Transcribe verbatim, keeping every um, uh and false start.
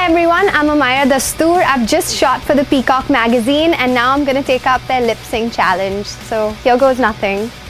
everyone, I'm Amaya Dastoor. I've just shot for the Peacock magazine and now I'm gonna take up their lip sync challenge. So here goes nothing.